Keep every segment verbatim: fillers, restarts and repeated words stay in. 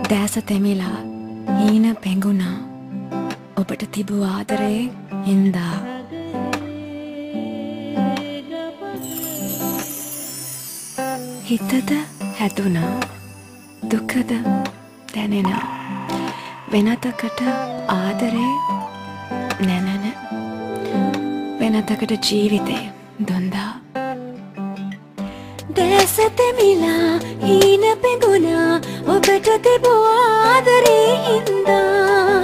දැස තෙමිලා හීන පෙඟුණා ඔබට තිබූ ආදරේ හින්දා හිතද හැදුනා දුකද දැනෙනා වෙනතකට ආදරේ නැනන වෙනතකට ජීවිතේ දුන්දා දැස තෙමිලා හීන පෙඟුණා ඔබට තිබූ ආදරේ හින්දා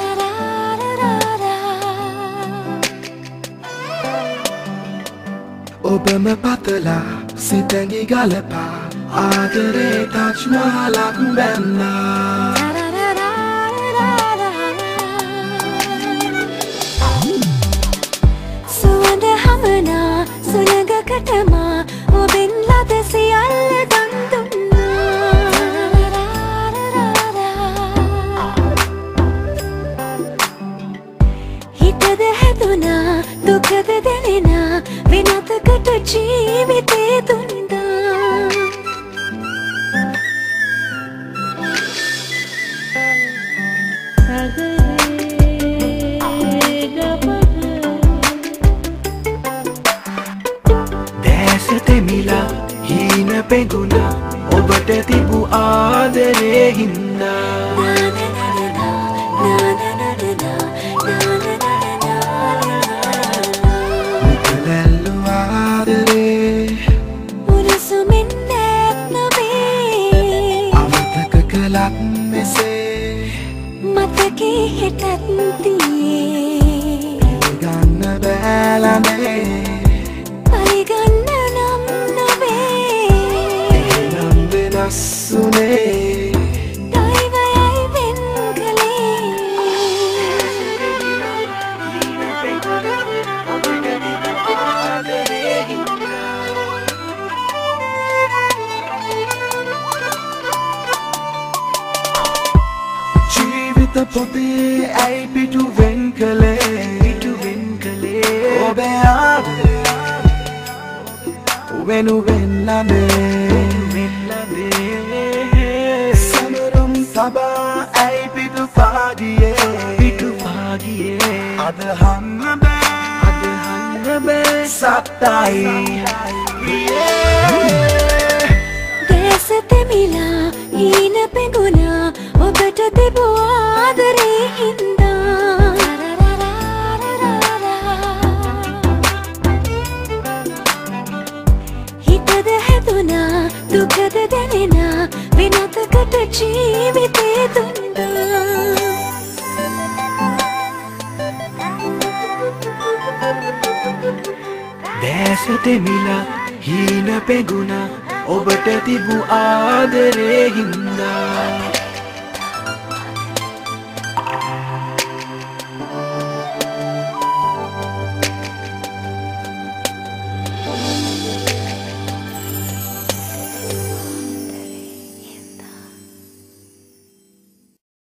ඔබම පතලා සිතැඟි ගලපා ආදරේ ටච් මහලක් බැන්නා සුවඳ හමනා සුළඟකටමා ඔබෙන් ලද සියල්ල දන් දුන්නා හිතද හැදුනා දුකද දැනෙනා වෙනතකට ජීවිතේ දුන්නා දැස තෙමිලා හීන පෙඟුණා ඔබට තිබූ ආදරේ හින්දා මුකලැල්ලු ආදරේ උණුසුමින් නැත් නොවේ අමතක කළත් මෙසේ මතකේ හෙටත් තියේ ගන්න බෑලනේ පරිගන්න නම් නොවේ නම් වෙනස් වුනේ දෛවයයි වෙන් කළේ ජීවිත පොතේ ඇයි පිටු වෙන් කළේ පිටු වෙන් කළේ ඔබේ ආදරේ වෙනුවෙන් ලඳේ සමරුම් සබා ඇයි පිටු පාගියේ පිටු පාගියේ අද හංග බෑ අද හංග බෑ සත්තයි දැස තෙමිලා හීන පෙඟුණා ඔබට තිබූ ආදරේ හින්දා හිතද හැදුනා දුකද දැනෙනා වෙනතකට ජීවිතේ දුන්නා දැස තෙමිලා හීන පෙඟුණා ඔබට තිබූ ආදරේ හින්දා